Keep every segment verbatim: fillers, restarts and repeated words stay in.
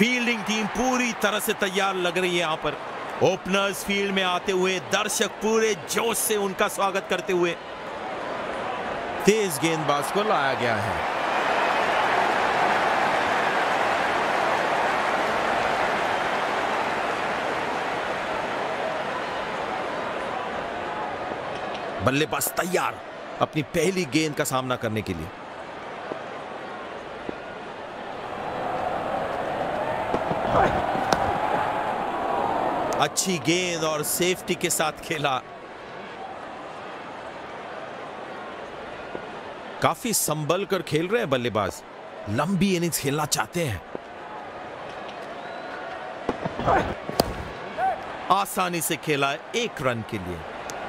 Fielding team पूरी तरह से तैयार लग रही है यहां पर। ओपनर्स फील्ड में आते हुए दर्शक पूरे जोश से उनका स्वागत करते हुए। तेज गेंदबाज को लाया गया है। बल्लेबाज तैयार अपनी पहली गेंद का सामना करने के लिए। अच्छी गेंद और सेफ्टी के साथ खेला। काफी संभल कर खेल रहे हैं बल्लेबाज, लंबी इनिंग्स खेलना चाहते हैं। आसानी से खेला एक रन के लिए।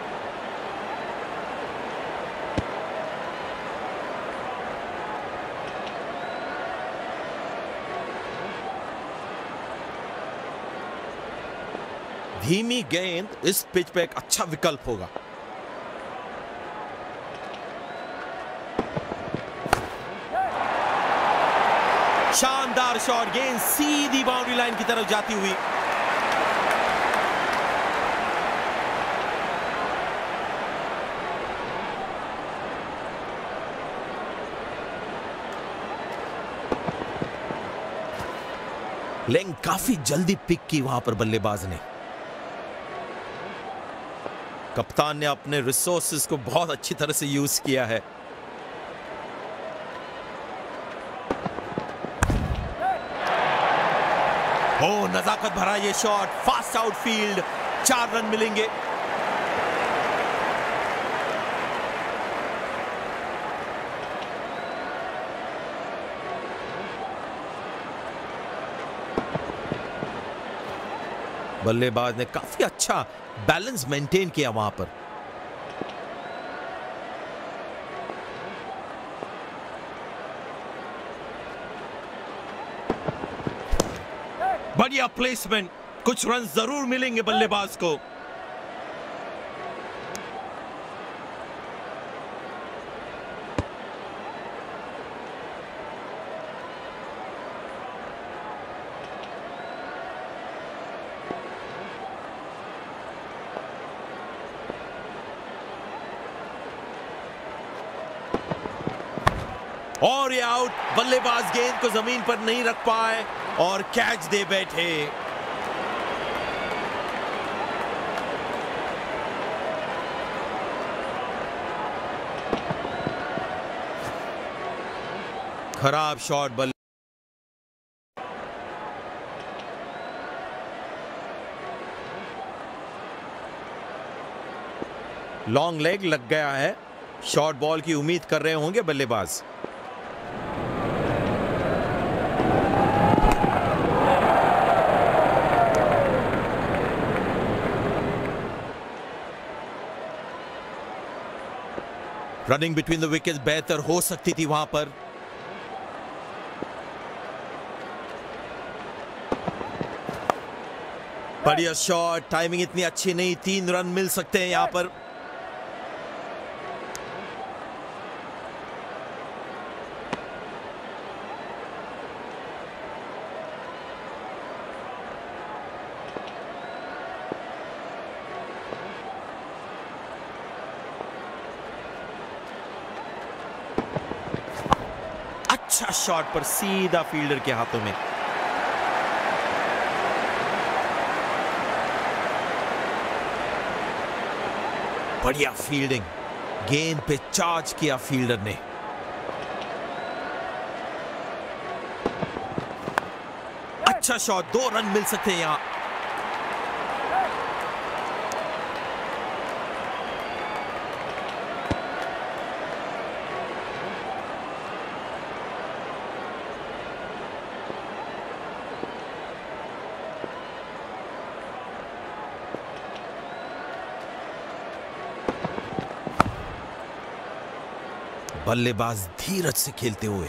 धीमी गेंद इस पिच पे एक अच्छा विकल्प होगा। शानदार शॉट, गेंद सीधी बाउंड्री लाइन की तरफ जाती हुई। लेकिन काफी जल्दी पिक की वहां पर बल्लेबाज ने। कप्तान ने अपने रिसोर्सेज को बहुत अच्छी तरह से यूज किया है। ओ नजाकत भरा ये शॉट, फास्ट आउटफील्ड, चार रन मिलेंगे। बल्लेबाज ने काफी अच्छा बैलेंस मेंटेन किया वहां पर। बढ़िया प्लेसमेंट, कुछ रन जरूर मिलेंगे बल्लेबाज को। और ये आउट, बल्लेबाज गेंद को जमीन पर नहीं रख पाए और कैच दे बैठे। खराब शॉट, बल्ले लॉन्ग लेग लग गया है। शॉर्ट बॉल की उम्मीद कर रहे होंगे बल्लेबाज। रनिंग बिटवीन द विकेट्स बेहतर हो सकती थी वहां पर। बढ़िया शॉट, टाइमिंग इतनी अच्छी नहीं, तीन रन मिल सकते हैं यहां पर। अच्छा शॉट पर सीधा फील्डर के हाथों में। बढ़िया फील्डिंग, गेंद पे चार्ज किया फील्डर ने। अच्छा शॉट, दो रन मिल सकते हैं यहां। बल्लेबाज धीरज से खेलते हुए।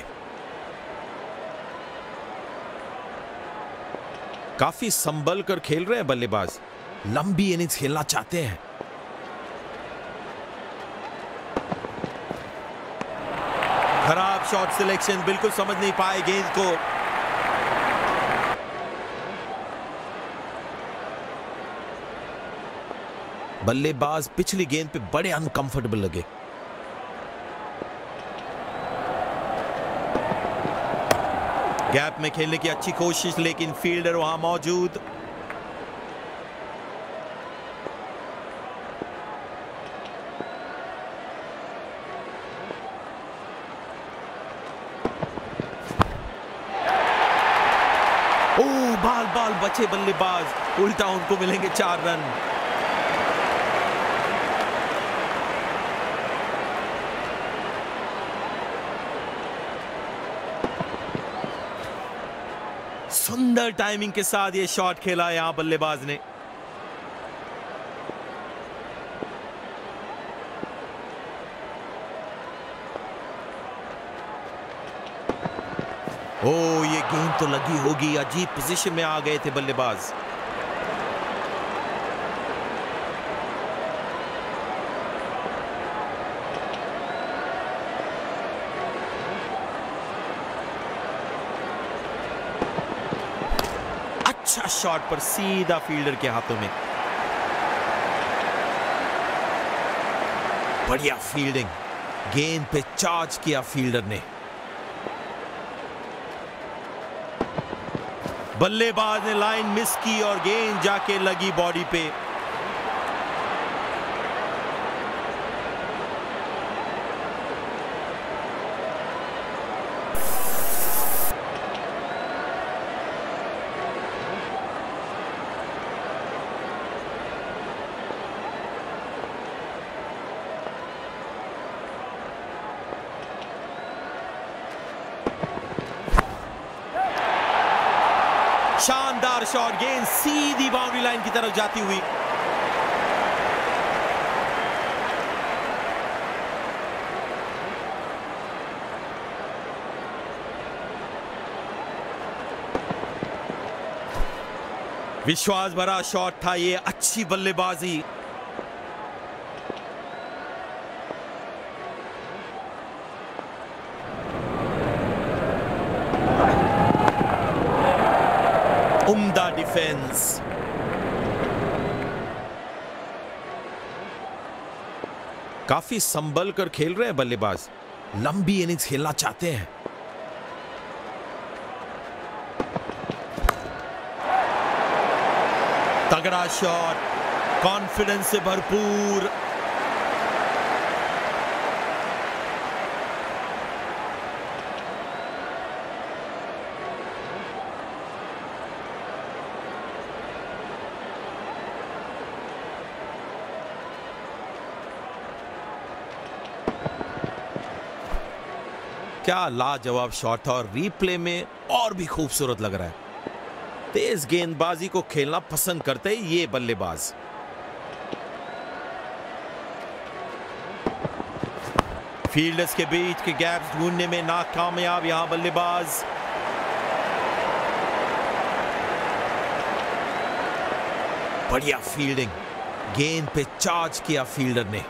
काफी संभल कर खेल रहे हैं बल्लेबाज, लंबी इनिंग्स खेलना चाहते हैं। खराब शॉट सिलेक्शन, बिल्कुल समझ नहीं पाए गेंद को। बल्लेबाज पिछली गेंद पे बड़े अनकंफर्टेबल लगे। गैप में खेलने की अच्छी कोशिश, लेकिन फील्डर वहां मौजूद। ओ बाल बाल बचे बल्लेबाज, उल्टा उनको मिलेंगे चार रन। सुंदर टाइमिंग के साथ ये शॉट खेला यहां बल्लेबाज ने। ओ ये गेंद तो लगी होगी, अजीब पोजीशन में आ गए थे बल्लेबाज। अच्छा शॉट पर सीधा फील्डर के हाथों में। बढ़िया फील्डिंग, गेंद पे चार्ज किया फील्डर ने। बल्लेबाज ने लाइन मिस की और गेंद जाके लगी बॉडी पे। शानदार शॉट, गेंद सीधी बाउंड्री लाइन की तरफ जाती हुई। विश्वास भरा शॉट था ये, अच्छी बल्लेबाजी। उम्दा डिफेंस। काफी संभल कर खेल रहे हैं बल्लेबाज, लंबी इनिंग्स खेलना चाहते हैं। तगड़ा शॉट, कॉन्फिडेंस से भरपूर। क्या लाजवाब शॉट था और रीप्ले में और भी खूबसूरत लग रहा है। तेज गेंदबाजी को खेलना पसंद करते हैं ये बल्लेबाज। फील्डर्स के बीच के गैप्स ढूंढने में नाकामयाब यहां बल्लेबाज। बढ़िया फील्डिंग, गेंद पे चार्ज किया फील्डर ने।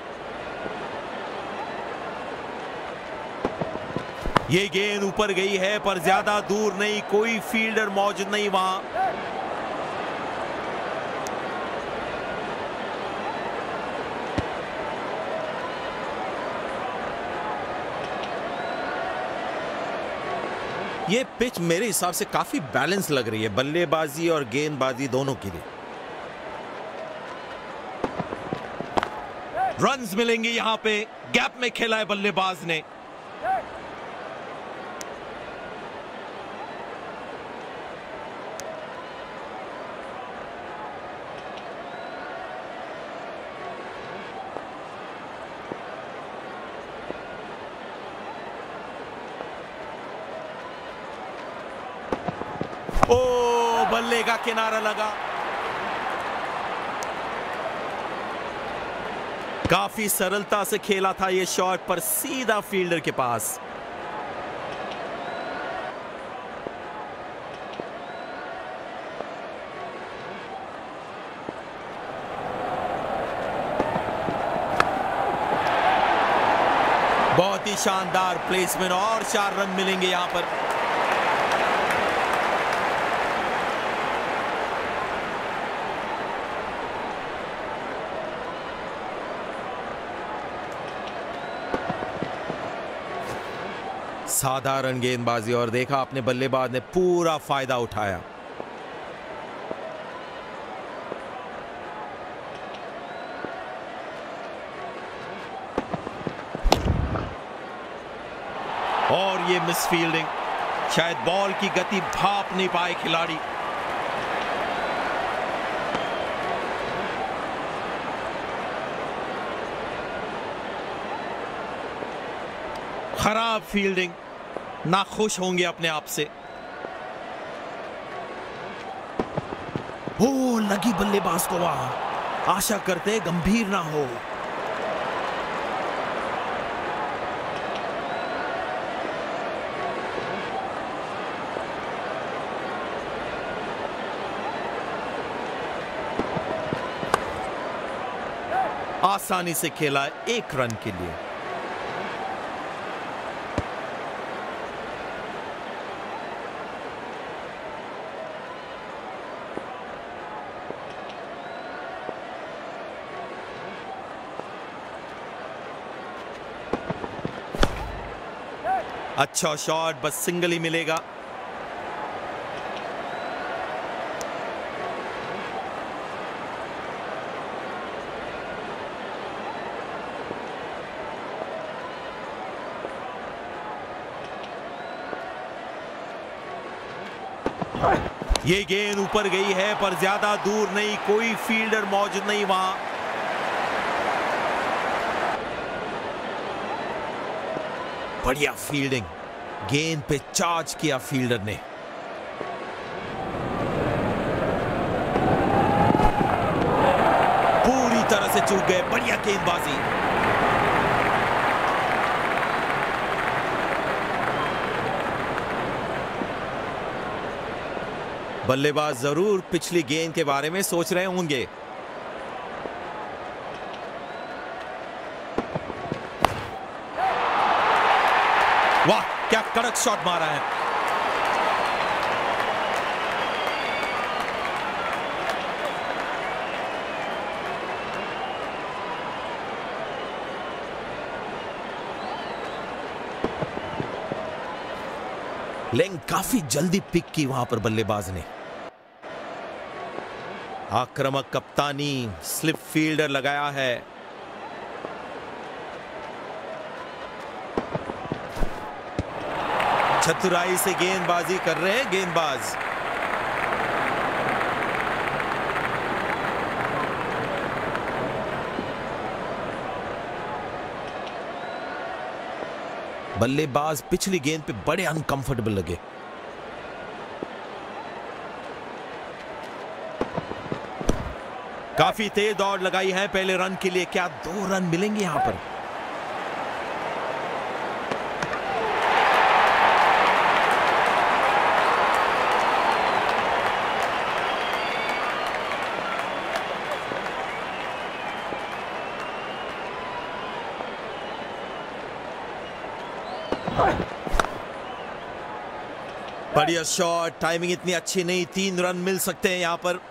ये गेंद ऊपर गई है पर ज्यादा दूर नहीं, कोई फील्डर मौजूद नहीं वहां। ये पिच मेरे हिसाब से काफी बैलेंस लग रही है बल्लेबाजी और गेंदबाजी दोनों के लिए। रन्स मिलेंगे यहां पे, गैप में खेला है बल्लेबाज ने। ओ बल्ले का किनारा लगा। काफी सरलता से खेला था ये शॉट पर सीधा फील्डर के पास। बहुत ही शानदार प्लेसमेंट और चार रन मिलेंगे यहां पर। साधारण गेंदबाजी और देखा अपने बल्लेबाज ने पूरा फायदा उठाया। और ये मिस फील्डिंग, शायद बॉल की गति भाप नहीं पाए खिलाड़ी। खराब फील्डिंग, ना खुश होंगे अपने आप से। ओ लगी बल्लेबाज को वहां, आशा करते गंभीर ना हो। आसानी से खेला एक रन के लिए। अच्छा शॉट, बस सिंगल ही मिलेगा। ये गेंद ऊपर गई है पर ज्यादा दूर नहीं, कोई फील्डर मौजूद नहीं वहां। बढ़िया फील्डिंग, गेंद पे चार्ज किया फील्डर ने। पूरी तरह से चूक गए, बढ़िया गेंदबाजी। बल्लेबाज जरूर पिछली गेंद के बारे में सोच रहे होंगे। वाह क्या कड़क शॉट मारा है। लेकिन काफी जल्दी पिक की वहां पर बल्लेबाज ने। आक्रामक कप्तानी, स्लिप फील्डर लगाया है। चतुराई से गेंदबाजी कर रहे हैं गेंदबाज। बल्लेबाज पिछली गेंद पे बड़े अनकंफर्टेबल लगे। काफी तेज दौड़ लगाई है पहले रन के लिए। क्या दो रन मिलेंगे यहां पर? बढ़िया शॉट, टाइमिंग इतनी अच्छी नहीं, तीन रन मिल सकते हैं यहां पर।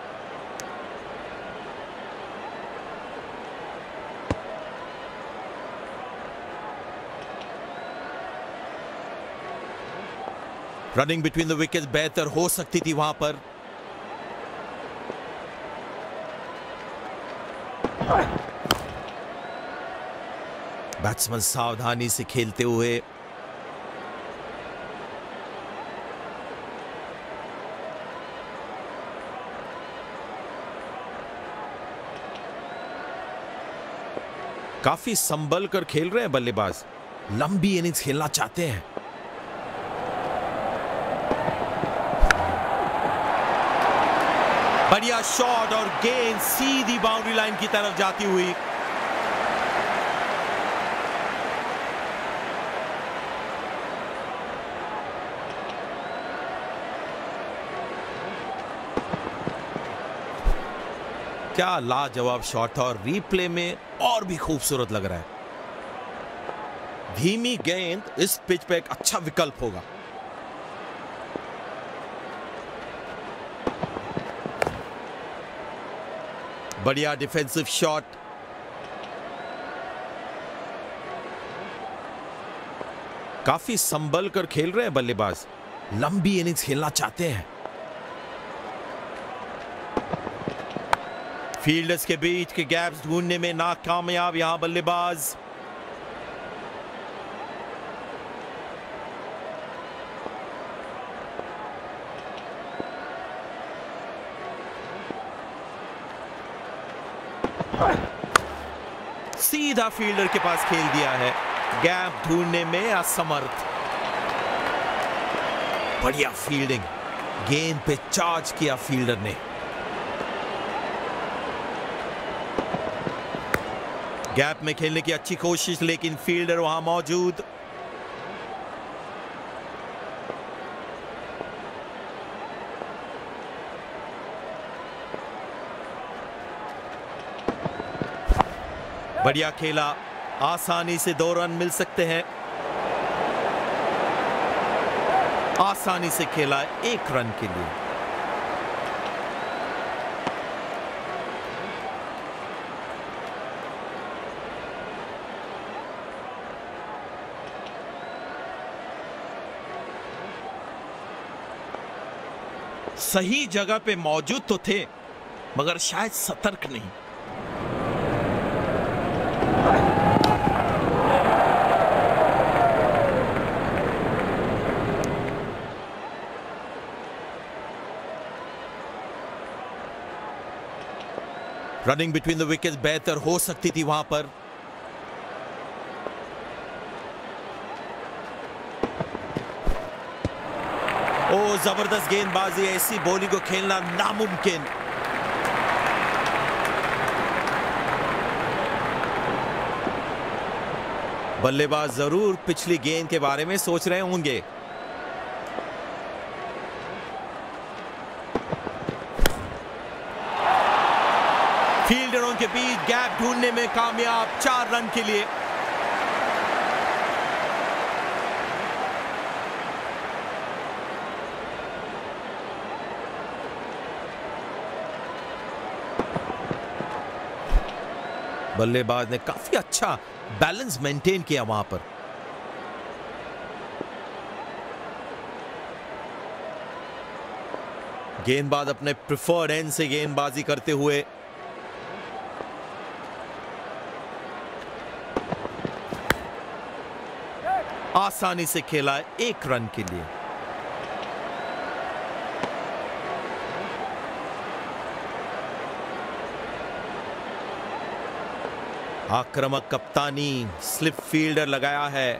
रनिंग बिटवीन द विकेट्स बेहतर हो सकती थी वहां पर। बैट्समैन सावधानी से खेलते हुए। काफी संभल कर खेल रहे हैं बल्लेबाज, लंबी इनिंग्स खेलना चाहते हैं। बढ़िया शॉट और गेंद सीधी बाउंड्री लाइन की तरफ जाती हुई। क्या लाजवाब शॉट था और रीप्ले में और भी खूबसूरत लग रहा है। धीमी गेंद इस पिच पे एक अच्छा विकल्प होगा। बढ़िया डिफेंसिव शॉट। काफी संभल कर खेल रहे हैं बल्लेबाज, लंबी इनिंग्स खेलना चाहते हैं। फील्डर्स के बीच के गैप्स ढूंढने में नाकामयाब यहां बल्लेबाज। सीधा फील्डर के पास खेल दिया है, गैप ढूंढने में असमर्थ। बढ़िया फील्डिंग, गेंद पे चार्ज किया फील्डर ने। गैप में खेलने की अच्छी कोशिश, लेकिन फील्डर वहां मौजूद। बढ़िया खेला, आसानी से दो रन मिल सकते हैं। आसानी से खेला एक रन के लिए। सही जगह पे मौजूद तो थे, मगर शायद सतर्क नहीं। रनिंग बिटवीन द विकेट्स बेहतर हो सकती थी वहां पर। ओ जबरदस्त गेंदबाजी, ऐसी बॉलिंग को खेलना नामुमकिन। बल्लेबाज जरूर पिछली गेंद के बारे में सोच रहे होंगे। फील्डरों के बीच गैप ढूंढने में कामयाब, चार रन के लिए। बल्लेबाज ने काफी अच्छा बैलेंस मेंटेन किया वहां पर। गेंदबाज अपने प्रिफर्ड एंड से गेंदबाजी करते हुए। आसानी से खेला एक रन के लिए। आक्रामक कप्तानी, स्लिप फील्डर लगाया है।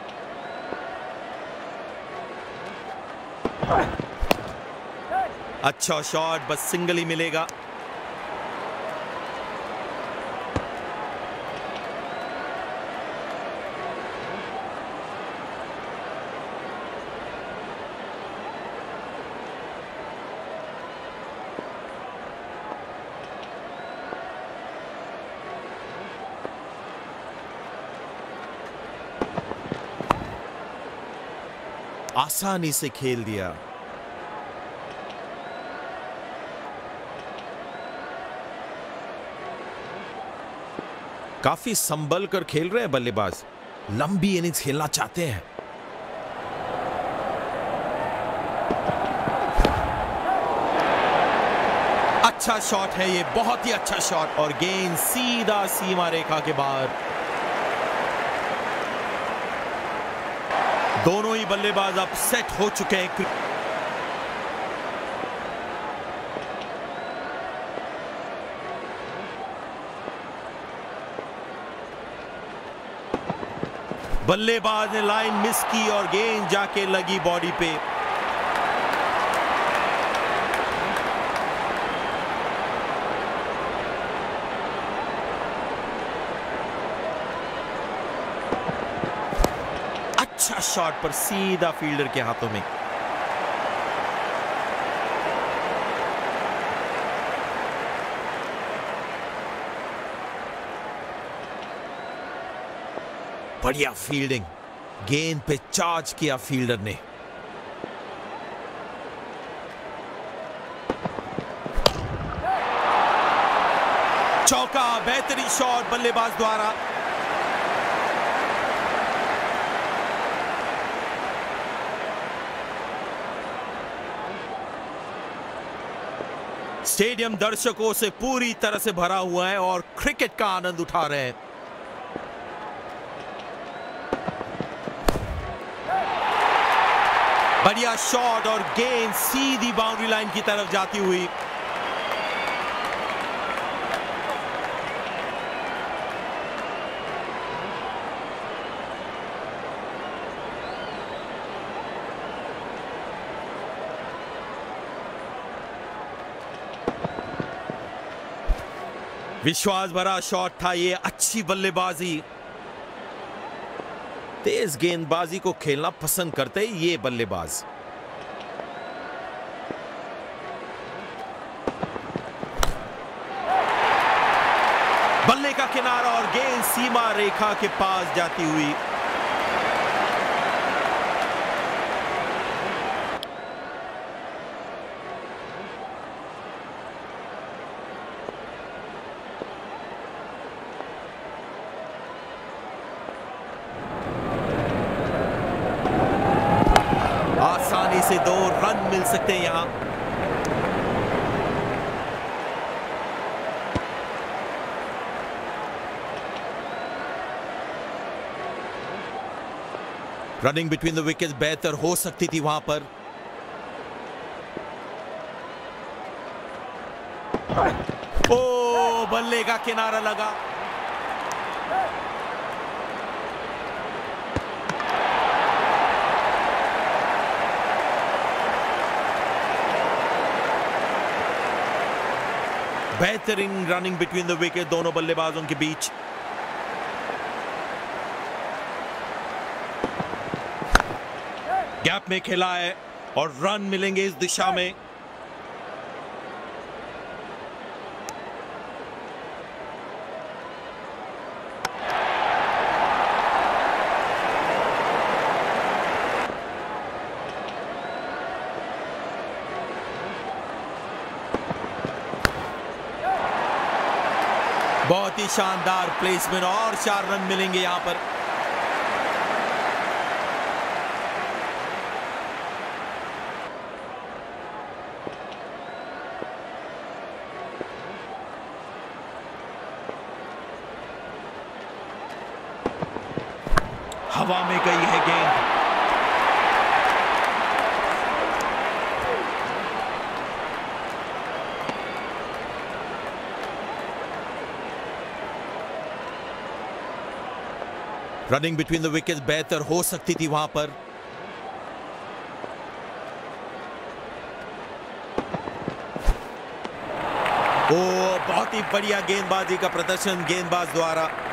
अच्छा शॉट, बस सिंगल ही मिलेगा। आसानी से खेल दिया। काफी संभल कर खेल रहे हैं बल्लेबाज, लंबी इनिंग्स खेलना चाहते हैं। अच्छा शॉट है ये, बहुत ही अच्छा शॉट, और गेंद सीधा सीमा रेखा के बाहर। दोनों ही बल्लेबाज अब सेट हो चुके हैं। बल्लेबाज ने लाइन मिस की और गेंद जाके लगी बॉडी पे। अच्छा शॉट पर सीधा फील्डर के हाथों में। बढ़िया फील्डिंग, गेंद पे चार्ज किया फील्डर ने। चौका, बेहतरीन शॉट बल्लेबाज द्वारा। स्टेडियम दर्शकों से पूरी तरह से भरा हुआ है और क्रिकेट का आनंद उठा रहे हैं। बढ़िया शॉट और गेंद सीधी बाउंड्री लाइन की तरफ जाती हुई। विश्वास भरा शॉट था ये, अच्छी बल्लेबाजी। तेज गेंदबाजी को खेलना पसंद करते ये बल्लेबाज। बल्ले का किनारा और गेंद सीमा रेखा के पास जाती हुई। आसानी से दो रन मिल सकते हैं यहां। रनिंग बिटवीन द विकेट्स बेहतर हो सकती थी वहां पर। ओ, बल्ले का किनारा लगा। बेहतरीन रनिंग बिटवीन द विकेट दोनों बल्लेबाजों के बीच। गैप में खेला है और रन मिलेंगे इस दिशा में। बहुत ही शानदार प्लेसमेंट और चार रन मिलेंगे यहां पर। हवा में गई है गेंद। रनिंग बिटवीन द विकेट्स बेहतर हो सकती थी वहां पर। ओ, बहुत ही बढ़िया गेंदबाजी का प्रदर्शन गेंदबाज द्वारा।